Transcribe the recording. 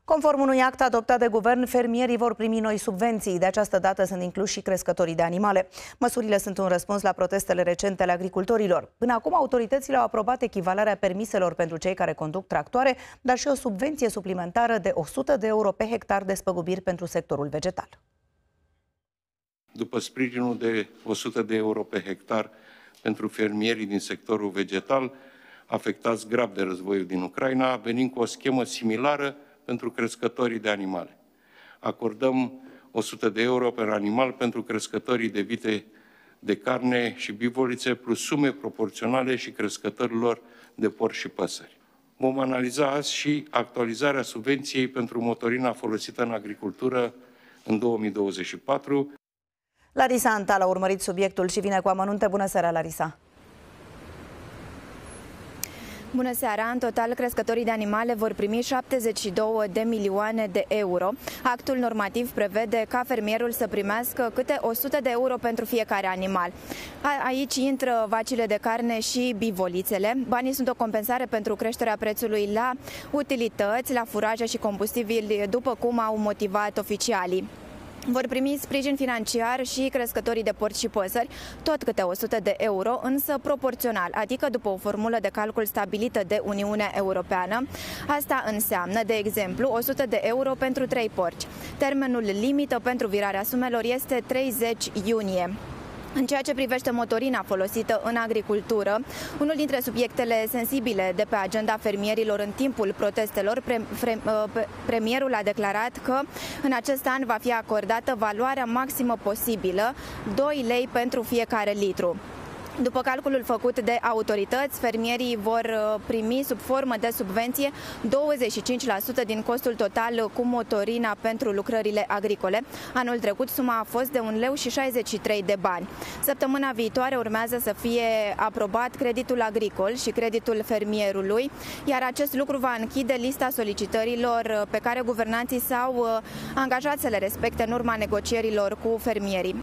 Conform unui act adoptat de guvern, fermierii vor primi noi subvenții. De această dată sunt incluși și crescătorii de animale. Măsurile sunt un răspuns la protestele recente ale agricultorilor. Până acum, autoritățile au aprobat echivalarea permiselor pentru cei care conduc tractoare, dar și o subvenție suplimentară de 100 de euro pe hectar despăgubiri pentru sectorul vegetal. După sprijinul de 100 de euro pe hectar pentru fermierii din sectorul vegetal, afectați grav de războiul din Ucraina, venim cu o schemă similară pentru crescătorii de animale. Acordăm 100 de euro per animal pentru crescătorii de vite de carne și bivolițe, plus sume proporționale și crescătorilor de porci și păsări. Vom analiza azi și actualizarea subvenției pentru motorina folosită în agricultură în 2024. Larisa Antal a urmărit subiectul și vine cu amănunte. Bună seara, Larisa! Bună seara! În total, crescătorii de animale vor primi 72 de milioane de euro. Actul normativ prevede ca fermierul să primească câte 100 de euro pentru fiecare animal. Aici intră vacile de carne și bivolițele. Banii sunt o compensare pentru creșterea prețului la utilități, la furaje și combustibili, după cum au motivat oficialii. Vor primi sprijin financiar și crescătorii de porci și păsări, tot câte 100 de euro, însă proporțional, adică după o formulă de calcul stabilită de Uniunea Europeană. Asta înseamnă, de exemplu, 100 de euro pentru 3 porci. Termenul limită pentru virarea sumelor este 30 iunie. În ceea ce privește motorina folosită în agricultură, unul dintre subiectele sensibile de pe agenda fermierilor în timpul protestelor, premierul a declarat că în acest an va fi acordată valoarea maximă posibilă, 2 lei pentru fiecare litru. După calculul făcut de autorități, fermierii vor primi sub formă de subvenție 25% din costul total cu motorina pentru lucrările agricole. Anul trecut suma a fost de 1,63 lei de bani. Săptămâna viitoare urmează să fie aprobat creditul agricol și creditul fermierului, iar acest lucru va închide lista solicitărilor pe care guvernanții s-au angajat să le respecte în urma negocierilor cu fermierii.